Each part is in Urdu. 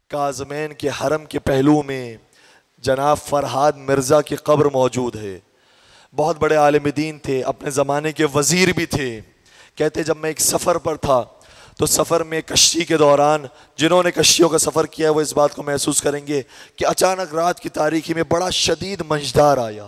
کاظمین کے حرم کے پہلو میں جناب فرحاد مرزا کی قبر موجود ہے. بہت بڑے عالم دین تھے، اپنے زمانے کے وزیر بھی تھے. کہتے جب میں ایک سفر پر تھا تو سفر میں کشتی کے دوران، جنہوں نے کشتیوں کا سفر کیا وہ اس بات کو محسوس کریں گے کہ اچانک رات کی تاریکی میں بڑا شدید منجدار آیا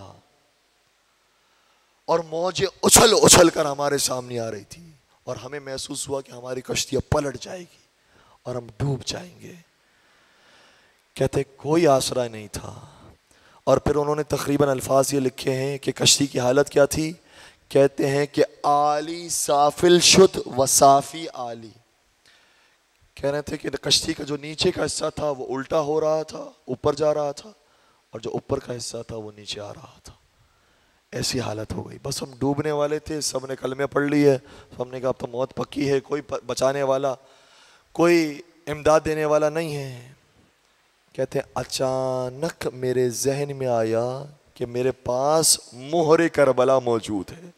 اور موجیں اچھل اچھل کر ہمارے سامنے آ رہی تھی، اور ہمیں محسوس ہوا کہ ہماری کشتی اب پلٹ جائے گی اور ہم ڈوب جائیں گے. کہتے کوئی آسرا نہیں تھا. اور پھر انہوں نے تقریباً الفاظ یہ لکھے ہیں کہ کشتی کی حالت کیا تھی. کہتے ہیں کہ عالی سافل شد و صافی عالی. کہہ رہے تھے کہ کشتی کا جو نیچے کا حصہ تھا وہ الٹا ہو رہا تھا، اوپر جا رہا تھا، اور جو اوپر کا حصہ تھا وہ نیچے آ رہا تھا. ایسی حالت ہو گئی. بس ہم ڈوبنے والے تھے، سب نے کلمے پڑھ لی ہے. ہم نے کہا اب تو موت پکی ہے، کوئی بچانے والا، کوئی امداد دینے والا نہیں ہے. کہتے ہیں اچانک میرے ذہن میں آیا کہ میرے پاس مہر کربلا موجود ہے،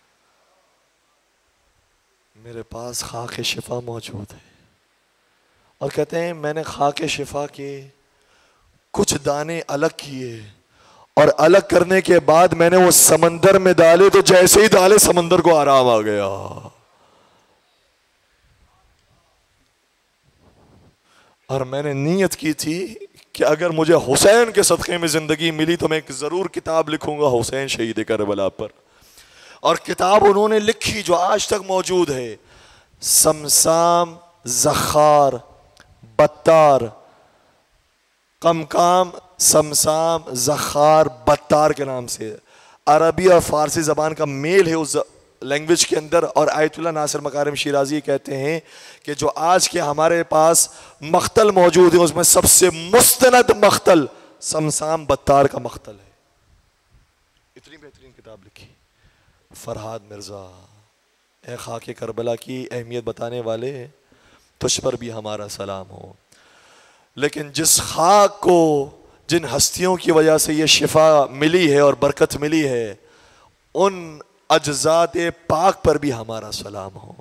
میرے پاس خاک شفا موجود ہے. اور کہتے ہیں میں نے خاک شفا کے کچھ دانے الگ کیے، اور الگ کرنے کے بعد میں نے وہ سمندر میں ڈالے تو جیسے ہی ڈالے سمندر کو آرام آ گیا. اور میں نے نیت کی تھی کہ اگر مجھے حسین کے صدقے میں زندگی ملی تو میں ایک ضرور کتاب لکھوں گا حسین شہید کربلا پر. اور کتاب انہوں نے لکھی جو آج تک موجود ہے، سمسام زخار بتار، قمقام سمسام زخار بتار کے نام سے. عربی اور فارسی زبان کا میل ہے اس لینگویج کے اندر. اور آیت اللہ ناصر مکارم شیرازی کہتے ہیں کہ جو آج کے ہمارے پاس مقتل موجود ہے اس میں سب سے مستند مقتل سمسام بتار کا مقتل ہے. اتنی بہترین کتاب لکھی فرحاد مرزا. اے خاک کربلا کی اہمیت بتانے والے، تجھ پر بھی ہمارا سلام ہو. لیکن جس خاک کو، جن ہستیوں کی وجہ سے یہ شفا ملی ہے اور برکت ملی ہے، ان اجزاد پاک پر بھی ہمارا سلام ہو.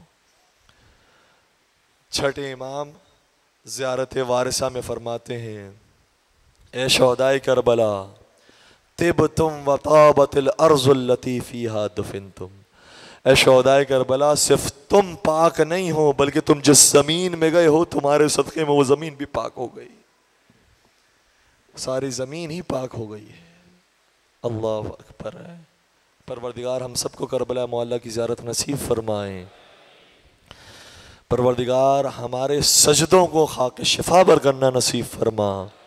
چھٹے امام زیارت وارثہ میں فرماتے ہیں اے شہدائے کربلا طبتم وطابت الارض التي فيها دفنتم. اے شہدائے کربلا صرف تم پاک نہیں ہو بلکہ تم جس زمین میں گئے ہو تمہارے صدقے میں وہ زمین بھی پاک ہو گئی، ساری زمین ہی پاک ہو گئی ہے. اللہ اکبر ہے. پروردگار ہم سب کو کربلا معلیٰ کی زیارت نصیب فرمائیں. پروردگار ہمارے سجدوں کو خاک شفا پر کرنا نصیب فرما.